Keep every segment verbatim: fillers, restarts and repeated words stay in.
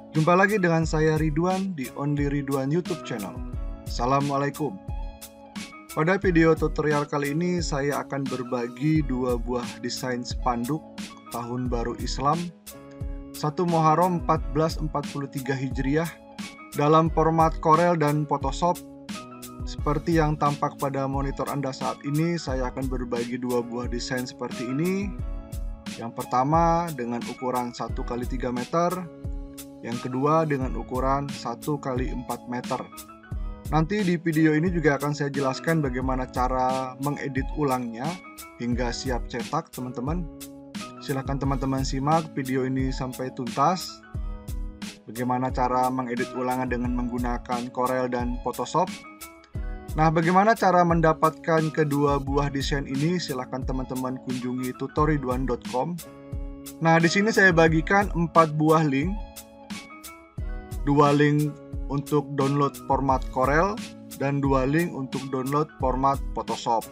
Jumpa lagi dengan saya Ridwan di Only Ridwan YouTube channel. Assalamualaikum. Pada video tutorial kali ini saya akan berbagi dua buah desain spanduk Tahun Baru Islam satu Muharram seribu empat ratus empat puluh tiga Hijriah dalam format Corel dan Photoshop. Seperti yang tampak pada monitor Anda saat ini, saya akan berbagi dua buah desain seperti ini. Yang pertama dengan ukuran satu kali tiga meter, yang kedua dengan ukuran satu kali empat meter. Nanti di video ini juga akan saya jelaskan bagaimana cara mengedit ulangnya hingga siap cetak, teman-teman. Silahkan teman-teman simak video ini sampai tuntas. Bagaimana cara mengedit ulangan dengan menggunakan Corel dan Photoshop. Nah, bagaimana cara mendapatkan kedua buah desain ini? Silahkan teman-teman kunjungi tutoriduan dot com. Nah, di sini saya bagikan empat buah link. Dua link untuk download format Corel dan dua link untuk download format Photoshop.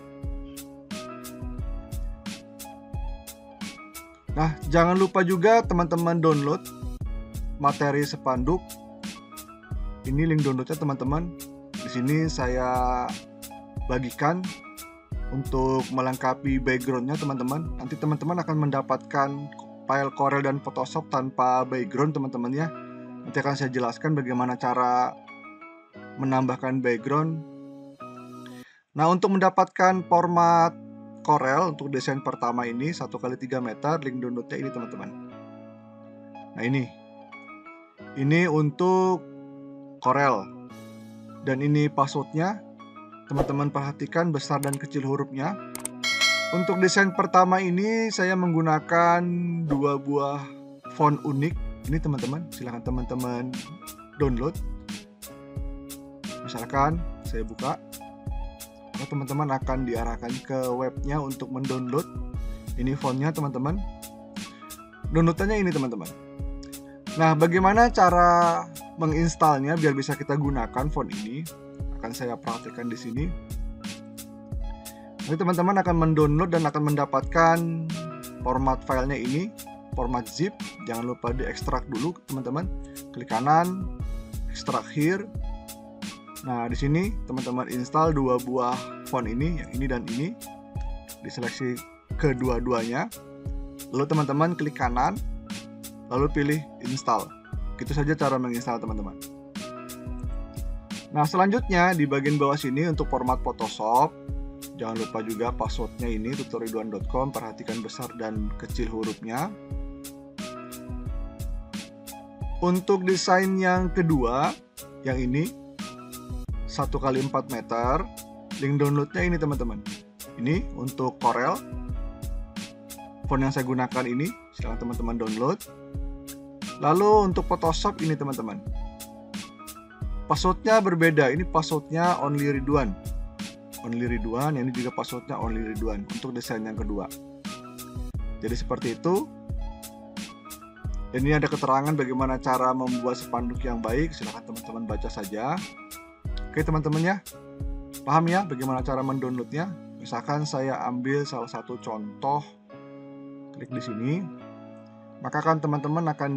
Nah, jangan lupa juga teman-teman download materi spanduk. Ini link downloadnya, teman-teman. Di sini saya bagikan untuk melengkapi backgroundnya, teman-teman. Nanti teman-teman akan mendapatkan file Corel dan Photoshop tanpa background, teman-teman ya. Nanti akan saya jelaskan bagaimana cara menambahkan background. Nah, untuk mendapatkan format Corel untuk desain pertama ini satu kali tiga meter, link downloadnya ini, teman-teman. Nah, ini. Ini untuk Corel. Dan ini passwordnya. Teman-teman perhatikan besar dan kecil hurufnya. Untuk desain pertama ini saya menggunakan dua buah font unik. Ini teman-teman, silahkan teman-teman download. Misalkan saya buka, teman-teman akan diarahkan ke webnya untuk mendownload. Ini fontnya, teman-teman. Downloadannya ini, teman-teman. Nah, bagaimana cara menginstalnya biar bisa kita gunakan font ini? Akan saya praktikkan di sini. Nanti teman-teman akan mendownload dan akan mendapatkan format filenya ini. Format zip, jangan lupa diekstrak dulu, teman-teman. Klik kanan, ekstrak here. Nah, di sini teman-teman install dua buah font ini, yang ini dan ini. Diseleksi kedua-duanya. Lalu teman-teman klik kanan, lalu pilih install. Gitu saja cara menginstal, teman-teman. Nah, selanjutnya di bagian bawah sini untuk format Photoshop. Jangan lupa juga passwordnya ini tutoriduan dot com. Perhatikan besar dan kecil hurufnya. Untuk desain yang kedua, yang ini satu kali empat meter, link downloadnya ini, teman-teman. Ini untuk Corel. Font yang saya gunakan ini, silahkan teman-teman download. Lalu untuk Photoshop ini, teman-teman. Passwordnya berbeda. Ini passwordnya Only Ridwan. Only Ridwan, yang ini juga passwordnya Only Ridwan untuk desain yang kedua. Jadi seperti itu. Dan ini ada keterangan bagaimana cara membuat spanduk yang baik. Silahkan teman-teman baca saja. Oke, teman-teman ya. Paham ya bagaimana cara mendownloadnya? Misalkan saya ambil salah satu contoh. Klik di sini. Maka kan teman-teman akan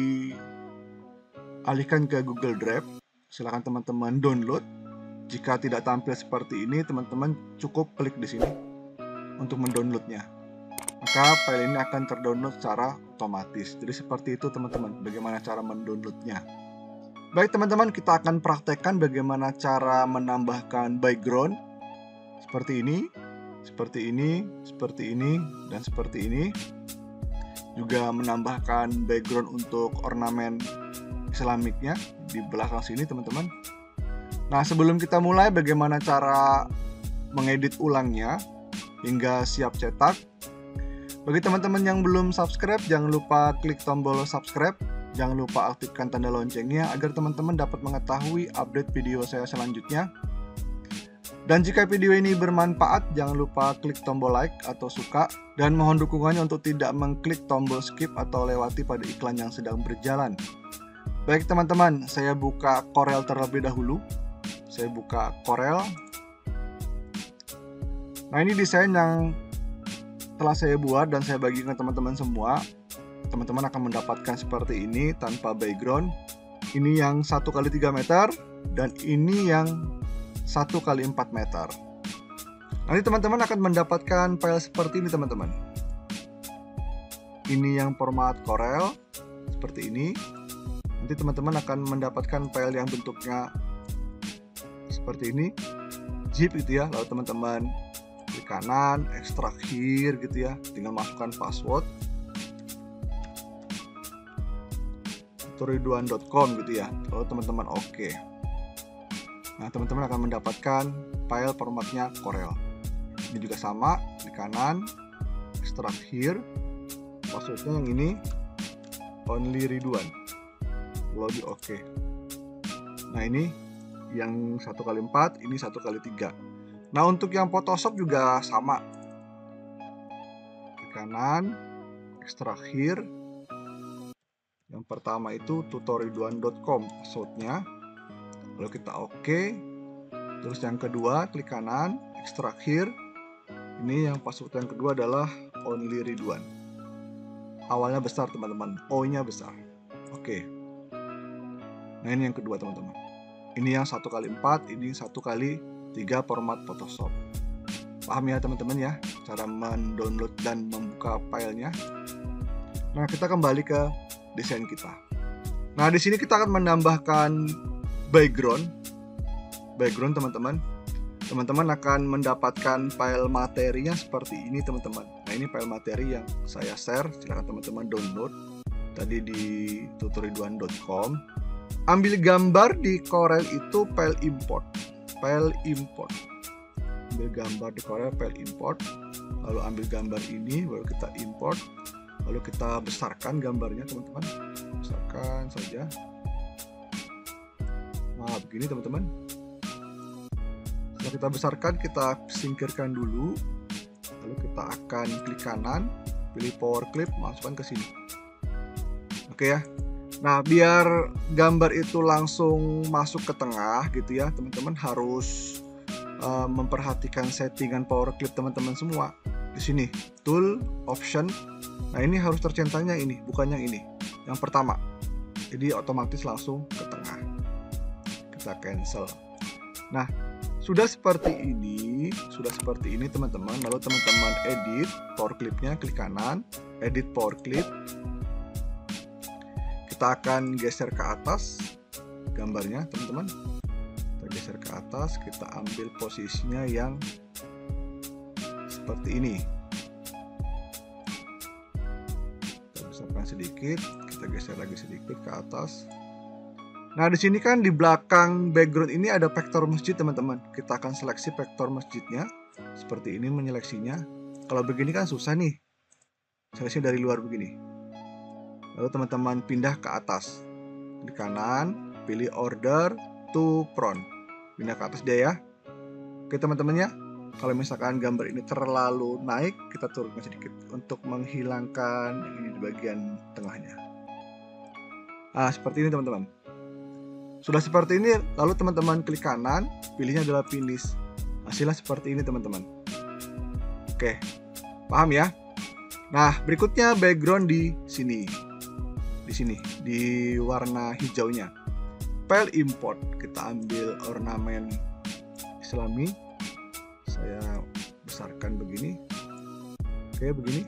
dialihkan ke Google Drive. Silahkan teman-teman download. Jika tidak tampil seperti ini, teman-teman cukup klik di sini untuk mendownloadnya. Maka file ini akan terdownload secara otomatis. Jadi seperti itu, teman-teman, bagaimana cara mendownloadnya. Baik, teman-teman, kita akan praktekkan bagaimana cara menambahkan background. Seperti ini, seperti ini, seperti ini, dan seperti ini. Juga menambahkan background untuk ornamen islamiknya di belakang sini, teman-teman. Nah, sebelum kita mulai bagaimana cara mengedit ulangnya hingga siap cetak. Bagi teman-teman yang belum subscribe, jangan lupa klik tombol subscribe. Jangan lupa aktifkan tanda loncengnya agar teman-teman dapat mengetahui update video saya selanjutnya. Dan jika video ini bermanfaat, jangan lupa klik tombol like atau suka. Dan mohon dukungannya untuk tidak mengklik tombol skip atau lewati pada iklan yang sedang berjalan. Baik teman-teman, saya buka Corel terlebih dahulu. Saya buka Corel. Nah, ini desain yang telah saya buat dan saya bagikan ke teman-teman semua. teman-teman akan mendapatkan seperti ini tanpa background. Ini yang satu kali tiga meter dan ini yang satu kali empat meter. Nanti teman-teman akan mendapatkan file seperti ini teman-teman. Ini yang format Corel seperti ini. Nanti teman-teman akan mendapatkan file yang bentuknya seperti ini, zip gitu ya. Lalu teman-teman klik kanan, ekstrak here gitu ya, tinggal masukkan password tutoriduan dot com gitu ya. Lalu teman-teman oke. Nah, teman-teman akan mendapatkan file formatnya Corel. Ini juga sama, klik kanan, ekstrak here, passwordnya yang ini only Ridwan, lalu di oke. Nah, ini yang satu kali empat, ini satu kali tiga. Nah, untuk yang Photoshop juga sama. Klik kanan, ekstrak here. Yang pertama itu tutoriduan dot com passwordnya. Lalu kita oke. Terus yang kedua, klik kanan, ekstrak here. Ini yang password yang kedua adalah only Ridwan. Awalnya besar teman-teman, O-nya besar. Oke. Nah, ini yang kedua teman-teman. Ini yang satu kali empat, ini satu kali tiga format Photoshop. Paham ya teman-teman ya, cara mendownload dan membuka filenya. Nah, kita kembali ke desain kita. Nah, di sini kita akan menambahkan background. Background teman-teman. Teman-teman akan mendapatkan file materinya seperti ini teman-teman. Nah, ini file materi yang saya share, silahkan teman-teman download tadi di tutoriduan dot com. Ambil gambar di Corel itu file import, file import. Ambil gambar di Corel file import, lalu ambil gambar ini, baru kita import, lalu kita besarkan gambarnya teman-teman, besarkan saja. Nah, begini teman-teman. Setelah kita besarkan, kita singkirkan dulu, lalu kita akan klik kanan, pilih power clip, masukkan ke sini. Oke ya. Nah, biar gambar itu langsung masuk ke tengah gitu ya, teman-teman harus uh, memperhatikan settingan power clip teman-teman semua. Di sini, tool, option. Nah, ini harus tercentangnya ini, bukan yang ini. Yang pertama. Jadi otomatis langsung ke tengah. Kita cancel. Nah, sudah seperti ini, sudah seperti ini teman-teman. Lalu teman-teman edit power clipnya, klik kanan, edit power clip. Kita akan geser ke atas gambarnya teman-teman. Kita geser ke atas, kita ambil posisinya yang seperti ini. Kita besarkan sedikit, kita geser lagi sedikit ke atas. Nah, di sini kan di belakang background ini ada vektor masjid teman-teman. Kita akan seleksi vektor masjidnya. Seperti ini menyeleksinya. Kalau begini kan susah nih. Seleksi dari luar begini. Lalu teman-teman pindah ke atas, klik kanan, pilih order to front, pindah ke atas dia ya. Oke teman-teman ya, kalau misalkan gambar ini terlalu naik, kita turunkan sedikit untuk menghilangkan ini di bagian tengahnya. Nah, seperti ini teman-teman. Sudah seperti ini, lalu teman-teman klik kanan, pilihnya adalah finish. Hasilnya seperti ini teman-teman. Oke, paham ya? Nah, berikutnya background di sini. Di sini di warna hijaunya, file import, kita ambil ornamen Islami, saya besarkan begini, oke begini,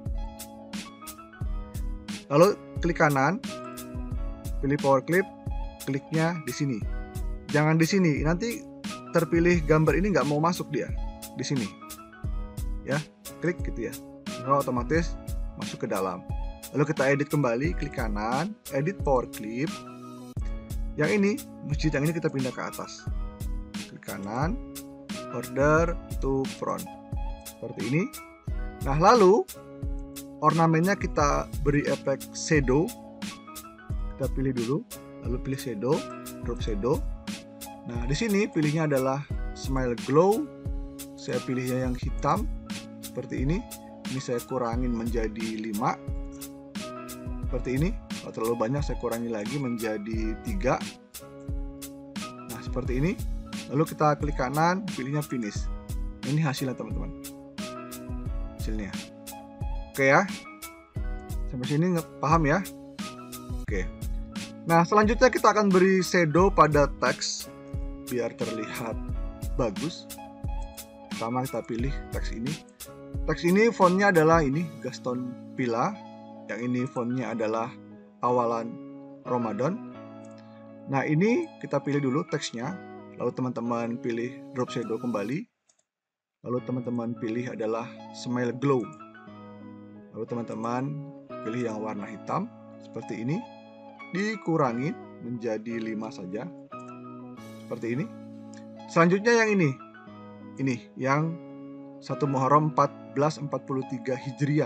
lalu klik kanan, pilih power clip, kliknya di sini, jangan di sini, nanti terpilih gambar ini nggak mau masuk dia di sini, ya klik gitu ya, maka otomatis masuk ke dalam. Lalu kita edit kembali, klik kanan, edit power clip. Yang ini, masjid yang ini kita pindah ke atas. Klik kanan, order to front. Seperti ini. Nah, lalu ornamennya kita beri efek shadow. Kita pilih dulu, lalu pilih shadow, drop shadow. Nah, di sini pilihnya adalah smile glow. Saya pilihnya yang hitam seperti ini. Ini saya kurangin menjadi lima. Seperti ini. Kalau terlalu banyak saya kurangi lagi menjadi tiga. Nah, seperti ini. Lalu kita klik kanan, pilihnya finish. Ini hasilnya teman-teman. Hasilnya. Oke ya. Sampai sini paham ya? Oke. Nah, selanjutnya kita akan beri shadow pada teks biar terlihat bagus. Pertama kita pilih teks ini. Teks ini fontnya adalah ini Gaston Pila. Yang ini fontnya adalah Awalan Ramadan. Nah, ini kita pilih dulu teksnya. Lalu teman-teman pilih drop shadow kembali. Lalu teman-teman pilih adalah Smile Glow. Lalu teman-teman pilih yang warna hitam seperti ini. Dikurangin menjadi lima saja. Seperti ini. Selanjutnya yang ini. Ini yang satu Muharram seribu empat ratus empat puluh tiga Hijriah.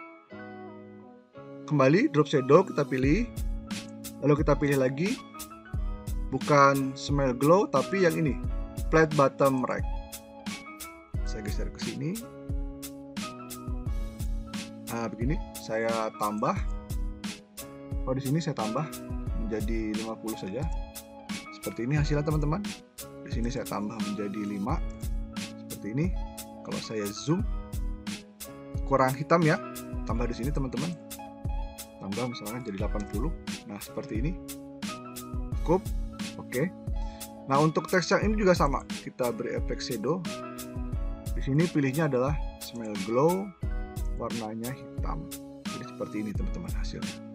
Kembali drop shadow kita pilih. Lalu kita pilih lagi. Bukan Smile Glow tapi yang ini. Flat Bottom Right. Saya geser ke sini. Nah, begini saya tambah. Oh, di sini saya tambah menjadi lima puluh saja. Seperti ini hasilnya teman-teman. Di sini saya tambah menjadi lima. Seperti ini. Kalau saya zoom kurang hitam ya. Tambah di sini teman-teman. Tambah misalkan jadi delapan puluh. Nah, seperti ini. Cukup. Oke. Nah, untuk teks yang ini juga sama. Kita beri efek shadow. Di sini pilihnya adalah Smile Glow. Warnanya hitam. Jadi seperti ini teman-teman hasilnya.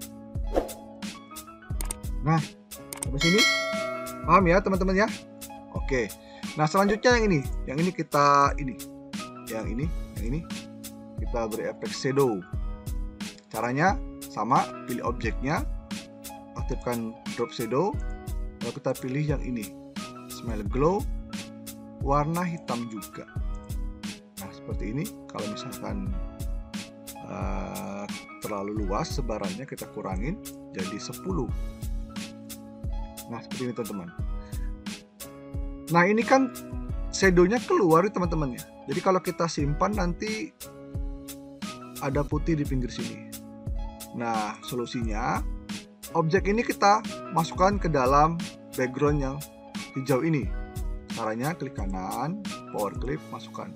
Nah, sampai sini paham ya teman-teman ya? Oke. Nah, selanjutnya yang ini, yang ini kita ini, yang ini, yang ini kita beri efek shadow. Caranya sama, pilih objeknya, aktifkan drop shadow, lalu kita pilih yang ini, Smile Glow, warna hitam juga. Nah, seperti ini. Kalau misalkan uh, terlalu luas sebarannya kita kurangin jadi sepuluh. Nah, seperti ini teman-teman. Nah, ini kan shadownya keluar teman-teman ya. Jadi kalau kita simpan nanti ada putih di pinggir sini. Nah, solusinya objek ini kita masukkan ke dalam background yang hijau ini. Caranya klik kanan, power clip, masukkan.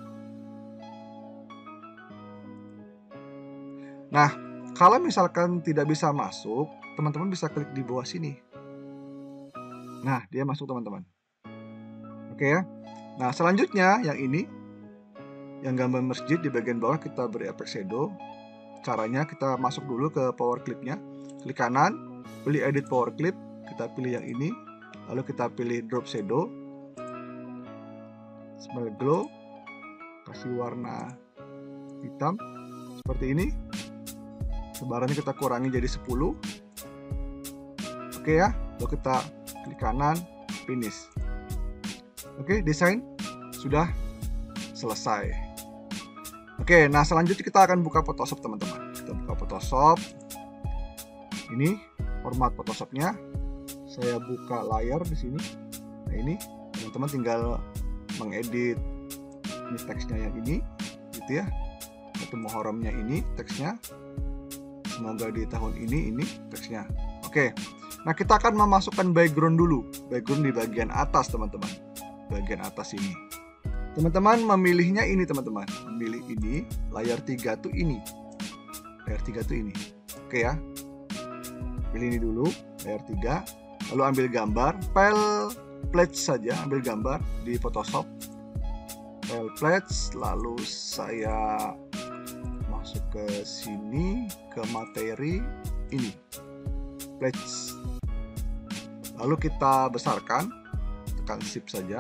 Nah, kalau misalkan tidak bisa masuk, teman-teman bisa klik di bawah sini. Nah, dia masuk teman-teman. Oke ya. Nah, selanjutnya yang ini, yang gambar masjid di bagian bawah kita beri efek shadow. Caranya kita masuk dulu ke power clipnya. Klik kanan, pilih edit power clip. Kita pilih yang ini. Lalu kita pilih drop shadow. Smile Glow. Kasih warna hitam. Seperti ini. Sebarannya kita kurangi jadi sepuluh. Oke ya. Lalu kita klik kanan, finish. Oke, desain sudah selesai. Oke, nah selanjutnya kita akan buka Photoshop teman-teman. Kita buka Photoshop. Ini format Photoshopnya. Saya buka layar di sini. Nah ini teman-teman tinggal mengedit ini teksnya yang ini, gitu ya. Satu Muharramnya ini teksnya. Semoga di tahun ini ini teksnya. Oke. Nah, kita akan memasukkan background dulu. Background di bagian atas, teman-teman. Bagian atas ini. Teman-teman memilihnya ini, teman-teman. Memilih ini, layar tiga tuh ini. Layar tiga tuh ini. Oke ya. Pilih ini dulu, layar tiga. Lalu ambil gambar, file pledge saja, ambil gambar di Photoshop. File pledge, lalu saya masuk ke sini, ke materi ini. Pledge. Lalu kita besarkan, tekan shift saja,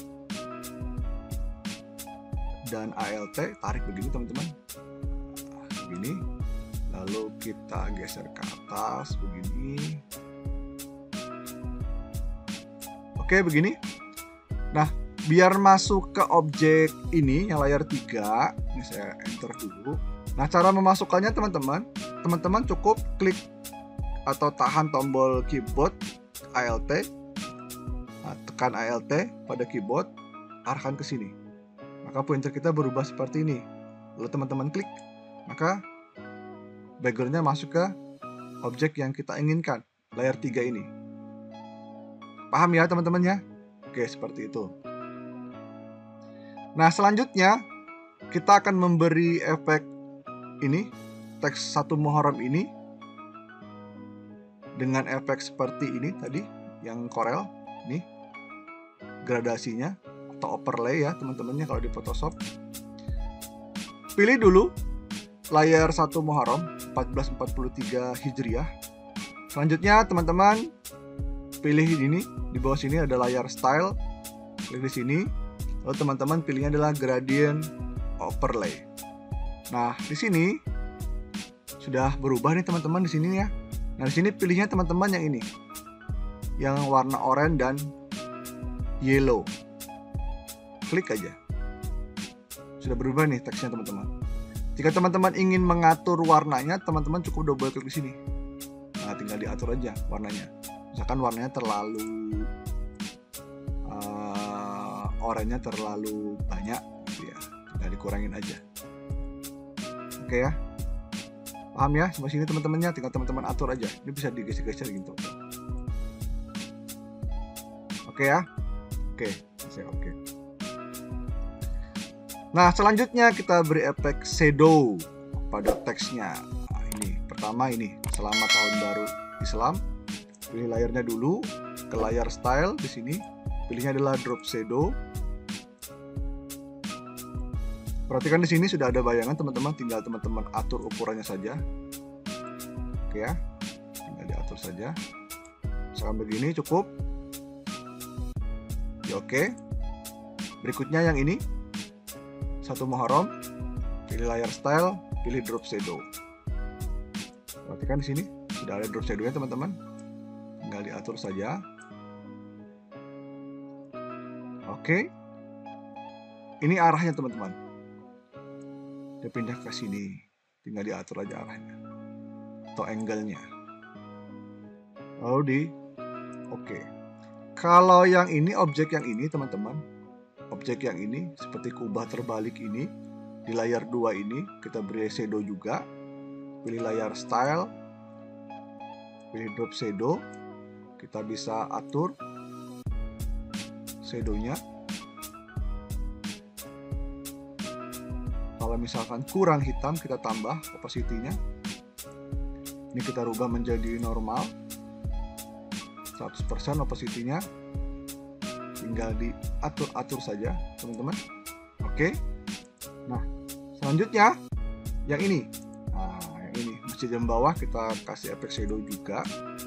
dan Alt tarik begini teman-teman, begini, lalu kita geser ke atas begini. Oke begini. Nah, biar masuk ke objek ini yang layar tiga, ini saya enter dulu. Nah, cara memasukkannya teman-teman, teman-teman cukup klik atau tahan tombol keyboard Alt, nah, tekan Alt pada keyboard, arahkan ke sini, maka pointer kita berubah seperti ini. Lalu teman-teman klik, maka backgroundnya masuk ke objek yang kita inginkan, layar tiga ini. Paham ya teman-teman ya? Oke, seperti itu. Nah, selanjutnya kita akan memberi efek ini, teks satu Muharram ini dengan efek seperti ini tadi yang Corel nih, gradasinya atau overlay ya teman-temannya kalau di Photoshop. Pilih dulu layar satu Muharram seribu empat ratus empat puluh tiga Hijriah. Selanjutnya teman-teman pilih ini, di bawah sini ada layar style, klik di sini. Lalu teman-teman pilihnya adalah gradient overlay. Nah, di sini sudah berubah nih teman-teman di sini ya. Nah, di sini pilihnya teman-teman yang ini. Yang warna oranye dan yellow. Klik aja. Sudah berubah nih teksnya teman-teman. Jika teman-teman ingin mengatur warnanya, teman-teman cukup double klik di sini. Nah, tinggal diatur aja warnanya. Misalkan warnanya terlalu uh, oranye terlalu banyak gitu ya. Tinggal dikurangin aja. Oke ya, paham ya sampai sini teman-temannya, tinggal teman-teman atur aja. Ini bisa digeser-geser gitu. Oke ya, oke, saya oke. Nah selanjutnya kita beri efek shadow pada teksnya. Nah, ini pertama ini selamat tahun baru Islam. Pilih layarnya dulu, ke layar style di sini. Pilihnya adalah drop shadow. Perhatikan di sini sudah ada bayangan teman-teman, tinggal teman-teman atur ukurannya saja. Oke ya, tinggal diatur saja. Misalkan begini cukup. Ya, oke. Berikutnya yang ini satu Muharram, pilih layar style, pilih drop shadow. Perhatikan di sini sudah ada drop shadow-nya teman-teman. Tinggal diatur saja. Oke. Ini arahnya teman-teman. Dia pindah ke sini, tinggal diatur aja arahnya atau angle-nya. Lalu di oke. Kalau yang ini, objek yang ini teman-teman, objek yang ini seperti kubah terbalik ini di layar dua ini kita beri shadow juga. Pilih layar style, pilih drop shadow, kita bisa atur shadow-nya. Kalau misalkan kurang hitam, kita tambah opacity-nya. Ini kita rubah menjadi normal. seratus persen opacity-nya. Tinggal diatur-atur saja, teman-teman. Oke. Nah, selanjutnya yang ini. Nah, yang ini masjid yang bawah kita kasih efek shadow juga.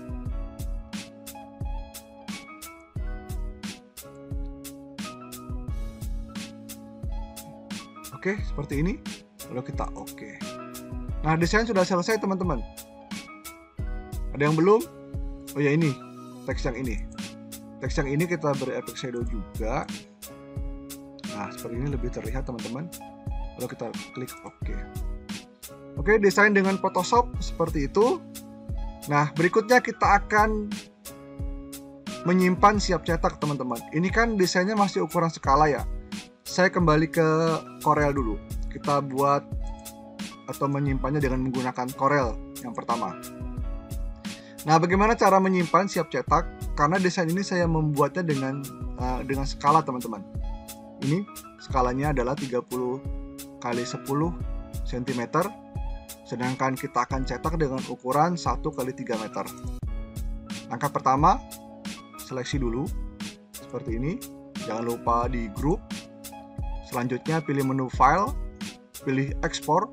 Oke, seperti ini. Lalu kita oke. Nah, desain sudah selesai teman-teman. Ada yang belum? Oh ya ini, teks yang ini. Teks yang ini kita beri efek shadow juga. Nah, seperti ini lebih terlihat teman-teman. Lalu kita klik oke. Oke, desain dengan Photoshop seperti itu. Nah, berikutnya kita akan menyimpan siap cetak teman-teman. Ini kan desainnya masih ukuran skala ya. Saya kembali ke Corel dulu. Kita buat atau menyimpannya dengan menggunakan Corel yang pertama. Nah, bagaimana cara menyimpan siap cetak? Karena desain ini saya membuatnya dengan uh, dengan skala teman-teman. Ini skalanya adalah tiga puluh kali sepuluh sentimeter. Sedangkan kita akan cetak dengan ukuran satu kali tiga meter. Langkah pertama, seleksi dulu seperti ini. Jangan lupa di grup. Selanjutnya pilih menu file, pilih ekspor.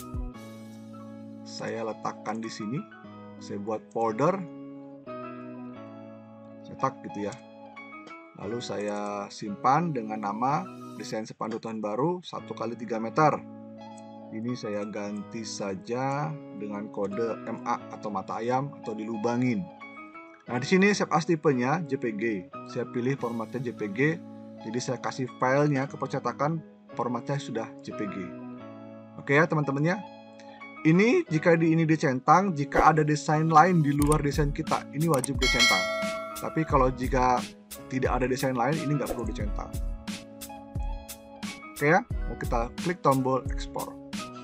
Saya letakkan di sini. Saya buat folder. Cetak gitu ya. Lalu saya simpan dengan nama desain spanduk tahun baru satu kali tiga meter. Ini saya ganti saja dengan kode M A atau mata ayam atau dilubangin. Nah, di sini save as tipenya J P G. Saya pilih formatnya J P G. Jadi saya kasih filenya ke percetakan, formatnya sudah J P G. Oke ya teman-temannya. Ini jika di ini dicentang, jika ada desain lain di luar desain kita, ini wajib dicentang. Tapi kalau jika tidak ada desain lain, ini nggak perlu dicentang. Oke ya, kita klik tombol ekspor.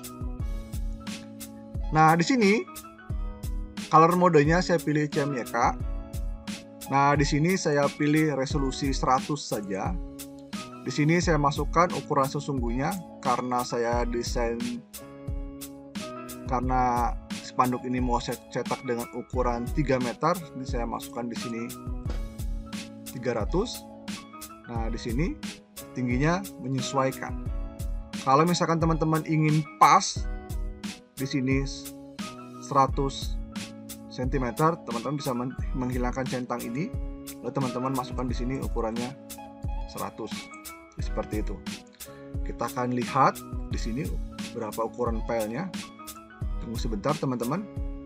Nah di sini color modenya saya pilih C M Y K. Nah di sini saya pilih resolusi seratus saja. Di sini saya masukkan ukuran sesungguhnya karena saya desain karena spanduk ini mau saya cetak dengan ukuran tiga meter, ini saya masukkan di sini tiga ratus. Nah, di sini tingginya menyesuaikan. Kalau misalkan teman-teman ingin pas di sini seratus sentimeter, teman-teman bisa menghilangkan centang ini, lalu teman-teman masukkan di sini ukurannya seratus. Seperti itu. Kita akan lihat di sini berapa ukuran filenya. Tunggu sebentar teman-teman.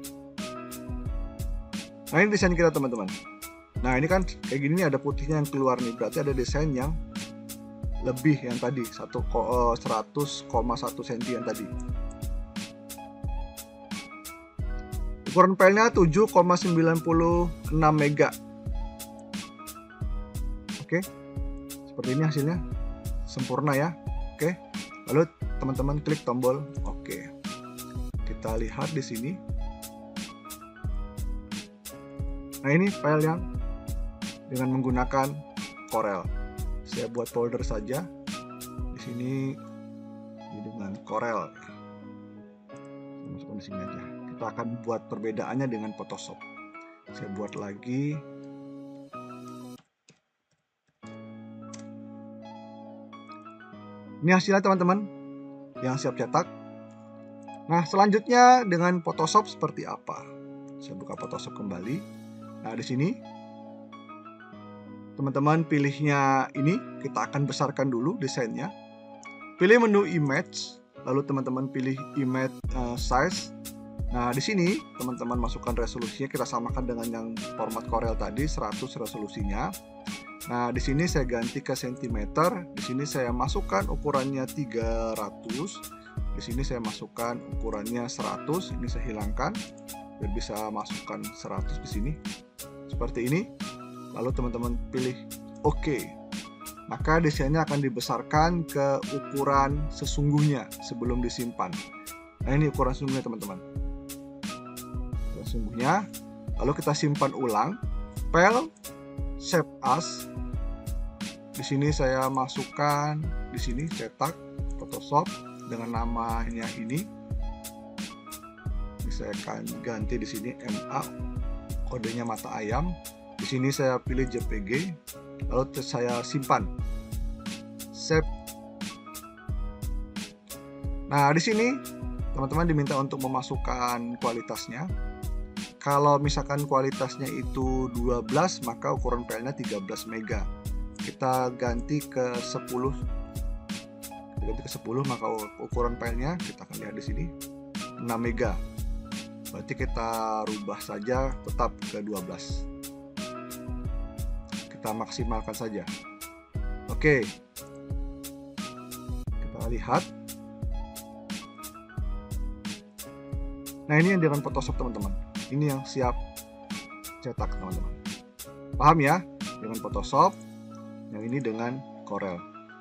Nah, ini desain kita teman-teman. Nah, ini kan kayak gini ada putihnya yang keluar nih, berarti ada desain yang lebih yang tadi seratus koma satu sentimeter yang tadi. Ukuran filenya tujuh koma sembilan enam mega. Oke, seperti ini hasilnya, sempurna ya. Oke, lalu teman-teman klik tombol oke. Kita lihat di sini. Nah, ini file yang dengan menggunakan Corel. Saya buat folder saja. Di sini dengan Corel. Saya masukkan di sini aja. Kita akan buat perbedaannya dengan Photoshop. Saya buat lagi. Ini hasilnya teman-teman yang siap cetak. Nah, selanjutnya dengan Photoshop seperti apa? Saya buka Photoshop kembali. Nah, di sini teman-teman pilihnya ini, kita akan besarkan dulu desainnya. Pilih menu image, lalu teman-teman pilih image uh, size. Nah, di sini teman-teman masukkan resolusinya, kita samakan dengan yang format Corel tadi, seratus resolusinya. Nah, di sini saya ganti ke sentimeter. Di sini saya masukkan ukurannya tiga ratus. Di sini saya masukkan ukurannya seratus. Ini saya hilangkan biar bisa masukkan seratus di sini. Seperti ini. Lalu teman-teman pilih oke. Maka desainnya akan dibesarkan ke ukuran sesungguhnya sebelum disimpan. Nah, ini ukuran sesungguhnya teman-teman. Ukuran sesungguhnya. Lalu kita simpan ulang. File Save As. Di sini saya masukkan di sini cetak Photoshop dengan namanya ini. Ini saya akan ganti di sini M A, kodenya mata ayam. Di sini saya pilih J P G, lalu saya simpan. Save. Nah, di sini teman-teman diminta untuk memasukkan kualitasnya. Kalau misalkan kualitasnya itu dua belas, maka ukuran filenya tiga belas mega. Kita ganti ke sepuluh. Kita ganti ke sepuluh, maka ukuran filenya kita akan lihat di sini enam mega. Berarti kita rubah saja tetap ke dua belas. Kita maksimalkan saja. Oke. Kita lihat. Nah, ini yang dengan Photoshop teman-teman. Ini yang siap cetak teman-teman. Paham ya? Dengan Photoshop, yang ini dengan Corel.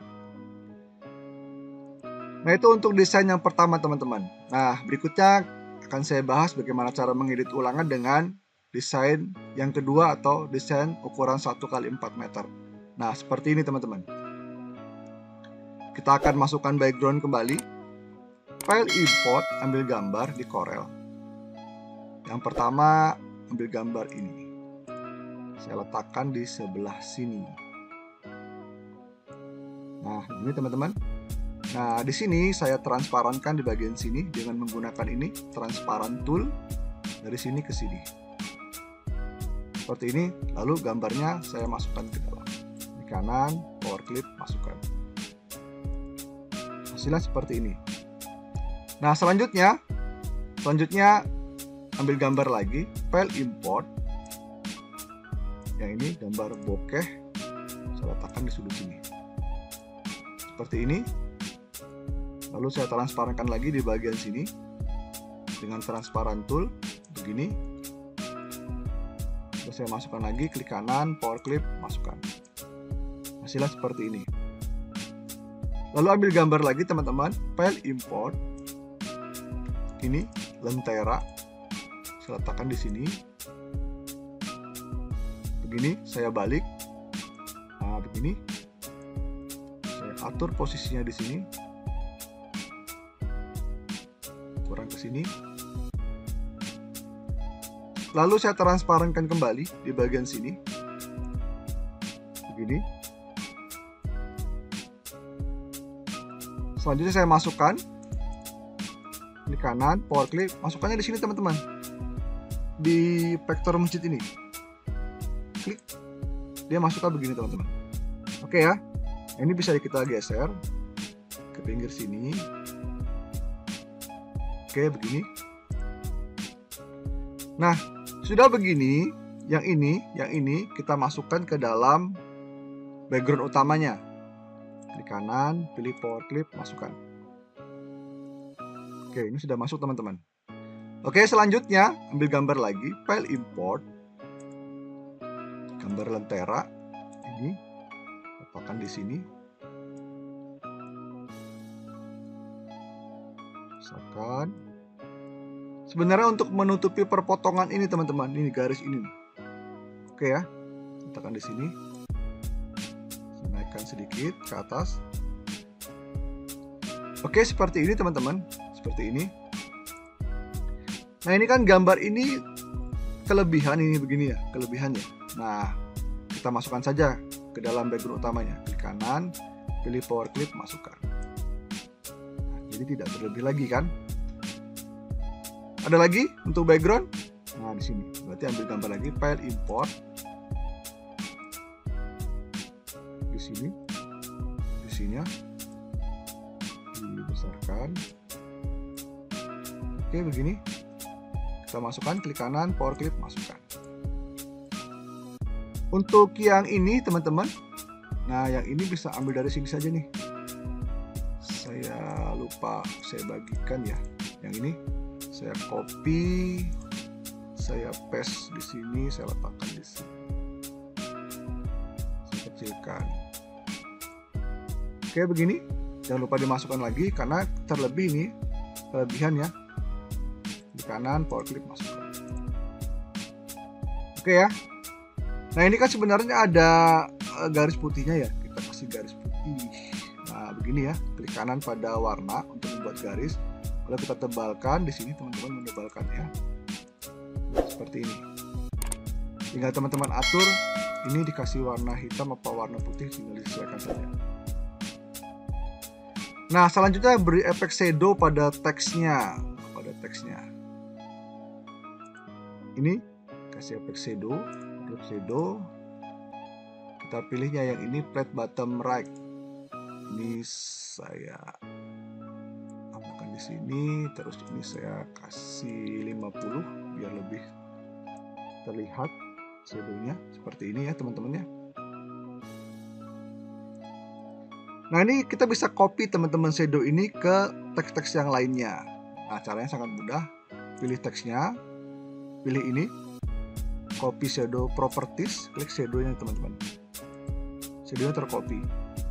Nah, itu untuk desain yang pertama teman-teman. Nah, berikutnya akan saya bahas bagaimana cara mengedit ulangan dengan desain yang kedua atau desain ukuran satu kali empat meter. Nah, seperti ini teman-teman. Kita akan masukkan background kembali. File import, ambil gambar di Corel. Yang pertama, ambil gambar ini. Saya letakkan di sebelah sini. Nah, ini teman-teman. Nah, di sini saya transparankan di bagian sini dengan menggunakan ini, transparan tool, dari sini ke sini. Seperti ini, lalu gambarnya saya masukkan ke dalam. Di kanan, power clip, masukkan. Hasilnya seperti ini. Nah, selanjutnya, selanjutnya ambil gambar lagi, file import. Yang ini gambar bokeh, saya letakkan di sudut sini. Seperti ini. Lalu saya transparankan lagi di bagian sini dengan transparan tool, begini. Terus saya masukkan lagi, klik kanan, power clip, masukkan. Hasilnya seperti ini. Lalu ambil gambar lagi teman-teman, file import. Ini lentera. Saya letakkan di sini. Begini, saya balik. Nah, begini. Saya atur posisinya di sini. Kurang ke sini. Lalu saya transparankan kembali di bagian sini. Begini. Selanjutnya saya masukkan di kanan, power clip. Masukkannya di sini teman-teman. Di vektor masjid ini. Klik. Dia masukkan begini teman-teman. Oke ya. Ini bisa kita geser ke pinggir sini. Oke, begini. Nah, sudah begini, yang ini, yang ini kita masukkan ke dalam background utamanya. Di kanan, pilih power clip, masukkan. Oke, ini sudah masuk teman-teman. Oke, selanjutnya ambil gambar lagi, file import. Gambar lentera ini letakkan di sini. Misalkan. Sebenarnya untuk menutupi perpotongan ini teman-teman, ini garis ini. Oke ya, letakkan di sini. Saya naikkan sedikit ke atas. Oke, seperti ini teman-teman, seperti ini. Nah, ini kan gambar ini kelebihan ini begini ya, kelebihannya. Nah, kita masukkan saja ke dalam background utamanya. Klik kanan, pilih power clip, masukkan. Nah, jadi tidak berlebih lagi kan? Ada lagi untuk background. Nah, di sini. Berarti ambil gambar lagi, file import. Di sini. Di sini ya. Dibesarkan. Oke, begini. Kita masukkan, klik kanan, power clip, masukkan. Untuk yang ini, teman-teman. Nah, yang ini bisa ambil dari sini saja nih. Saya lupa saya bagikan ya. Yang ini saya copy, saya paste di sini, saya letakkan di sini. Saya kecilkan. Oke, begini. Jangan lupa dimasukkan lagi karena terlebih ini kelebihan ya. Di kanan, power clip, masukkan. Oke ya. Nah, ini kan sebenarnya ada garis putihnya ya. Kita kasih garis putih. Nah, begini ya. Klik kanan pada warna untuk membuat garis. Lalu kita tebalkan di sini, teman-teman menebalkannya seperti ini. Tinggal teman-teman atur ini dikasih warna hitam apa warna putih, tinggal disesuaikan saja. Nah, selanjutnya beri efek shadow pada teksnya, pada teksnya. Ini kasih efek shadow, drop shadow. Kita pilihnya yang ini flat bottom right. Ini saya sini, terus ini saya kasih lima puluh biar lebih terlihat shadownya seperti ini ya teman-teman ya. Nah, ini kita bisa copy teman-teman shadow ini ke teks-teks yang lainnya. Nah, caranya sangat mudah. Pilih teksnya, pilih ini, copy shadow properties, klik shadownya teman-teman. Shadownya tercopy.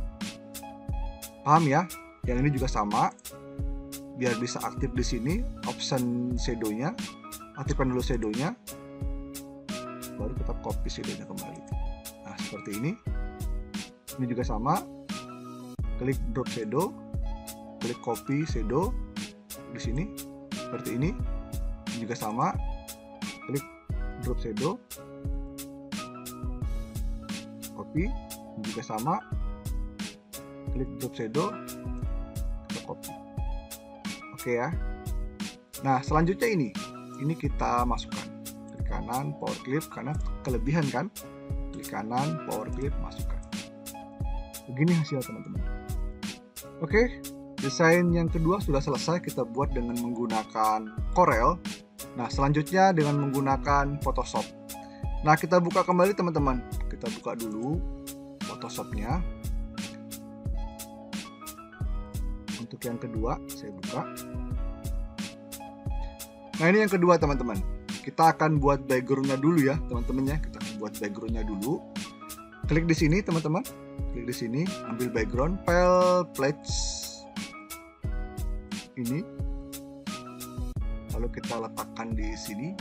Paham ya? Yang ini juga sama. Biar bisa aktif di sini, option shadownya, aktifkan dulu shadownya, baru kita copy shadownya kembali. Nah, seperti ini. Ini juga sama. Klik drop shadow, klik copy shadow di sini, seperti ini. Ini juga sama. Klik drop shadow, copy, ini juga sama. Klik drop shadow, kita copy. Oke ya. Nah, selanjutnya ini. Ini kita masukkan. Klik kanan, power clip, karena kelebihan kan. Klik kanan, power clip, masukkan. Begini hasil teman-teman. Oke, desain yang kedua sudah selesai. Kita buat dengan menggunakan Corel. Nah, selanjutnya dengan menggunakan Photoshop. Nah, kita buka kembali teman-teman. Kita buka dulu Photoshopnya. Untuk yang kedua, saya buka. Nah, ini yang kedua teman-teman. Kita akan buat backgroundnya dulu ya teman-teman ya. Kita akan buat backgroundnya dulu. Klik di sini teman-teman. Klik di sini, ambil background, file, plates. Ini. Lalu kita letakkan di sini.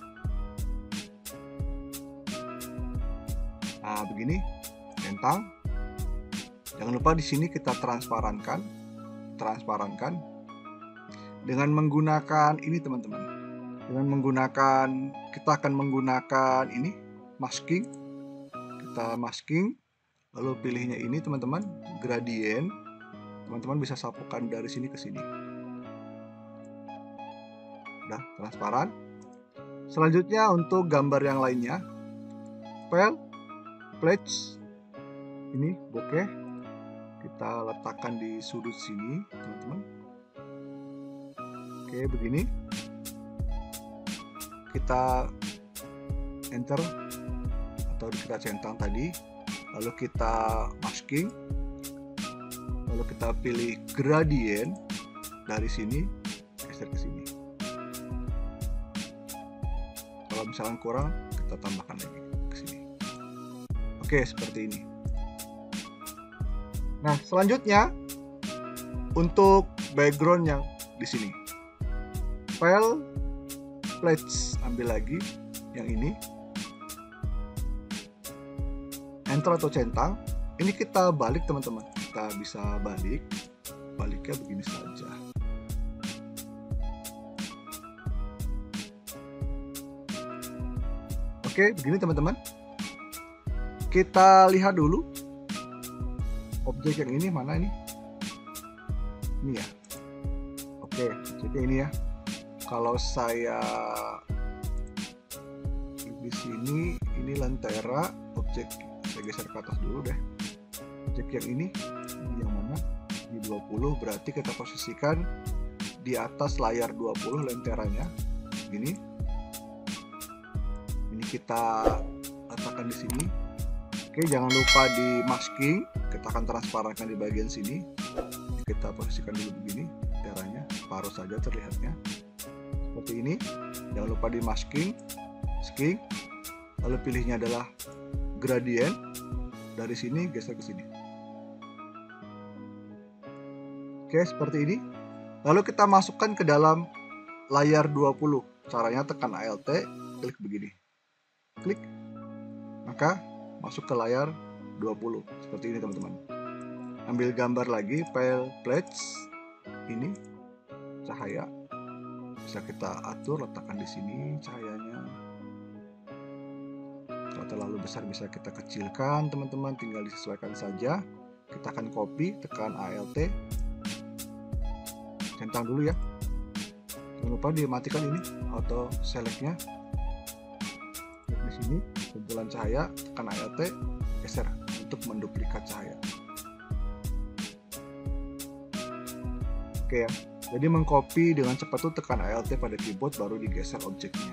Nah, begini. Centang. Jangan lupa di sini kita transparankan. transparankan dengan menggunakan ini teman-teman, Dengan menggunakan, kita akan menggunakan ini, masking. Kita masking, lalu pilihnya ini teman-teman, gradient. Teman-teman bisa sapukan dari sini ke sini. Udah transparan. Selanjutnya untuk gambar yang lainnya, file, pledge, ini bokeh, kita letakkan di sudut sini teman-teman. Oke, begini. Kita enter atau kita centang tadi, lalu kita masking, lalu kita pilih gradient dari sini, geser ke sini. Kalau misalkan kurang, kita tambahkan lagi ke sini. Oke, seperti ini. Nah, selanjutnya untuk background yang di sini, file, pledge, ambil lagi yang ini, enter atau centang. Ini kita balik teman-teman, kita bisa balik, baliknya begini saja. Oke, begini teman-teman. Kita lihat dulu objek yang ini mana ini? Ini ya. Oke, objeknya ini ya. Kalau saya di sini, ini lentera, objek saya geser ke atas dulu deh. Objek yang ini, ini yang mana? Di dua puluh, berarti kita posisikan di atas layar dua puluh lenteranya. Gini. Ini kita letakkan di sini. Oke, jangan lupa di masking, kita akan transparankan di bagian sini. Kita posisikan dulu begini, lenteranya separuh saja terlihatnya. Seperti ini. Jangan lupa di masking, masking, lalu pilihnya adalah gradient. Dari sini geser ke sini. Oke, seperti ini. Lalu kita masukkan ke dalam layar dua puluh. Caranya tekan Alt, klik begini. Klik. Maka masuk ke layar dua puluh. Seperti ini teman-teman. Ambil gambar lagi, file pledge. Ini cahaya. Bisa kita atur, letakkan di sini cahayanya. Kalau terlalu besar bisa kita kecilkan teman-teman, tinggal disesuaikan saja. Kita akan copy, tekan Alt, centang dulu ya. Jangan lupa dimatikan ini auto selectnya. Klik di sini, kumpulan cahaya, tekan Alt, geser untuk menduplikat cahaya. Oke ya. Jadi mengcopy dengan cepat tuh tekan Alt pada keyboard, baru digeser objeknya.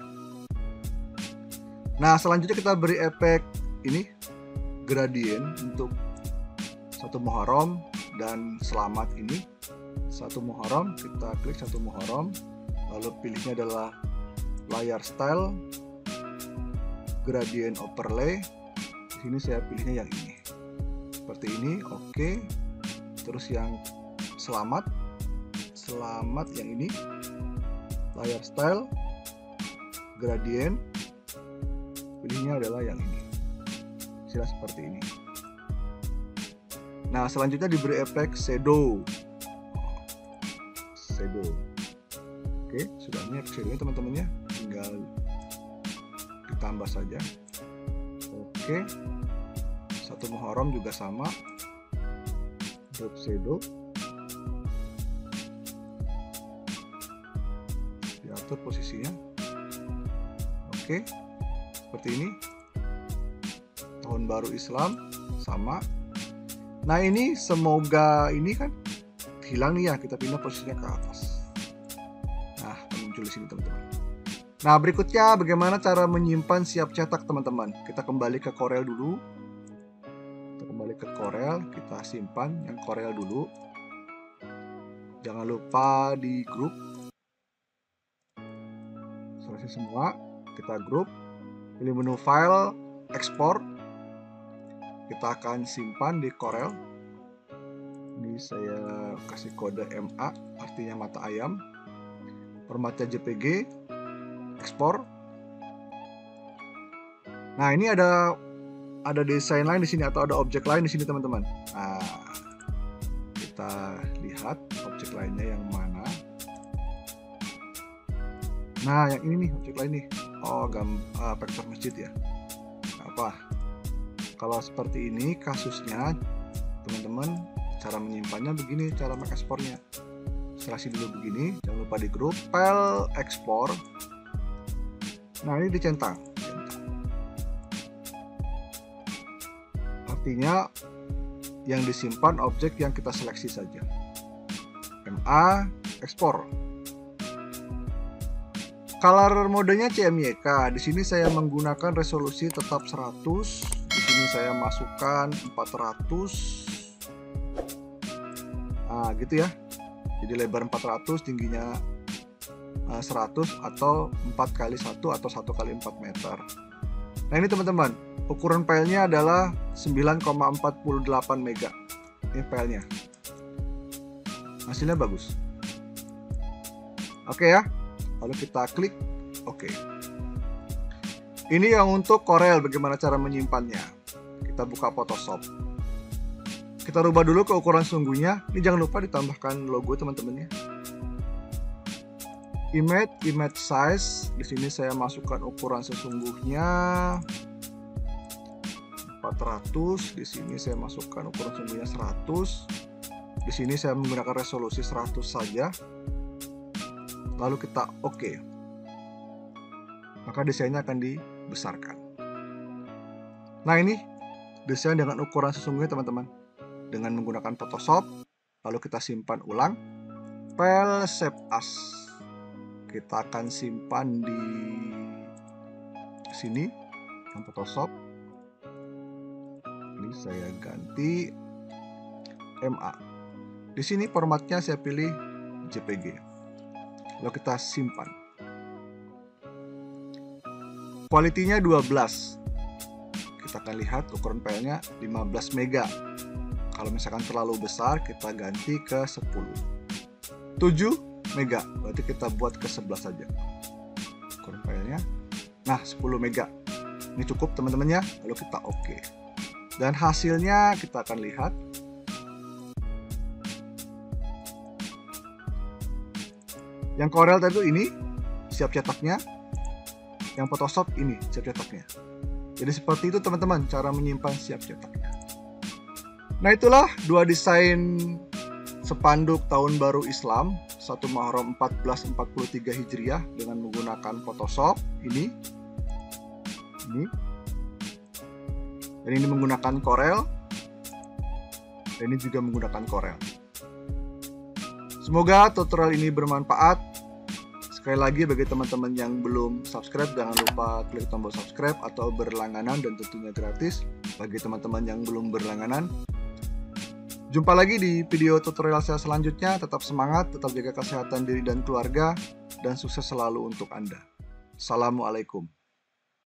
Nah, selanjutnya kita beri efek ini gradient untuk satu Muharram dan selamat ini. Satu Muharram, kita klik satu Muharram, lalu pilihnya adalah layar style, gradient overlay. Di sini saya pilihnya yang ini. Seperti ini, oke. Terus yang selamat Selamat yang ini, layar style, gradient, pilihnya adalah yang ini. Sila seperti ini. Nah, selanjutnya diberi efek shadow. Shadow. Oke, sudah ini shadownya teman-temannya, tinggal ditambah saja. Oke, satu Muharram juga sama. Drop shadow. Diatur posisinya. Oke, seperti ini. Tahun baru Islam sama. Nah, ini semoga ini kan hilang nih ya, kita pindah posisinya ke atas. Nah, muncul di sini teman-teman. Nah, berikutnya bagaimana cara menyimpan siap cetak teman-teman. Kita kembali ke Corel dulu. Kita kembali ke Corel, kita simpan yang Corel dulu. Jangan lupa di grup. Selesai semua, kita grup, pilih menu file, export. Kita akan simpan di Corel. Ini saya kasih kode M A, artinya mata ayam. Formatnya J P G, ekspor. Nah, ini ada ada desain lain di sini atau ada objek lain di sini teman-teman. Nah, kita lihat objek lainnya yang mana. Nah, yang ini nih, objek lain nih. Oh, gam uh, vektor masjid ya. Nah, apa? Kalau seperti ini kasusnya, teman-teman, cara menyimpannya begini, cara mengekspornya. Seleksi dulu begini, jangan lupa di grup, file ekspor. Nah, ini dicentang. Artinya yang disimpan objek yang kita seleksi saja. M A ekspor. Color modenya C M Y K. Di sini saya menggunakan resolusi tetap seratus. Di sini saya masukkan empat ratus. Nah, gitu ya. Jadi lebar empat ratus, tingginya seratus atau empat kali satu atau satu kali empat meter. Nah, ini teman-teman, ukuran filenya adalah sembilan koma empat delapan mega. Ini filenya. Hasilnya bagus. Oke ya. Lalu kita klik oke. Ini yang untuk Corel, bagaimana cara menyimpannya. Kita buka Photoshop. Kita rubah dulu ke ukuran sungguhnya. Ini jangan lupa ditambahkan logo teman-teman ya. Image, image size. Di sini saya masukkan ukuran sesungguhnya empat ratus. Di sini saya masukkan ukuran sesungguhnya seratus. Di sini saya menggunakan resolusi seratus saja. Lalu kita oke. Maka desainnya akan dibesarkan. Nah, ini desain dengan ukuran sesungguhnya teman-teman. Dengan menggunakan Photoshop, lalu kita simpan ulang. File save as. Kita akan simpan di sini, di Photoshop. Ini saya ganti M A. Di sini formatnya saya pilih J P G. Lalu kita simpan. Kualitinya dua belas. Kita akan lihat ukuran filenya lima belas mega. Kalau misalkan terlalu besar, kita ganti ke sepuluh. tujuh mega, berarti kita buat ke sebelas saja. Ukuran filenya. Nah, sepuluh mega. Ini cukup teman-teman ya. Lalu kita oke. Dan hasilnya kita akan lihat. Yang Corel tadi ini siap cetaknya, yang Photoshop ini siap cetaknya. Jadi seperti itu teman-teman cara menyimpan siap cetaknya. Nah, itulah dua desain spanduk tahun baru Islam satu Muharram seribu empat ratus empat puluh tiga Hijriah dengan menggunakan Photoshop ini. Ini. Dan ini menggunakan Corel. Dan ini juga menggunakan Corel. Semoga tutorial ini bermanfaat. Sekali lagi bagi teman-teman yang belum subscribe, jangan lupa klik tombol subscribe atau berlangganan dan tentunya gratis. Bagi teman-teman yang belum berlangganan, jumpa lagi di video tutorial saya selanjutnya. Tetap semangat, tetap jaga kesehatan diri dan keluarga, dan sukses selalu untuk Anda. Assalamualaikum.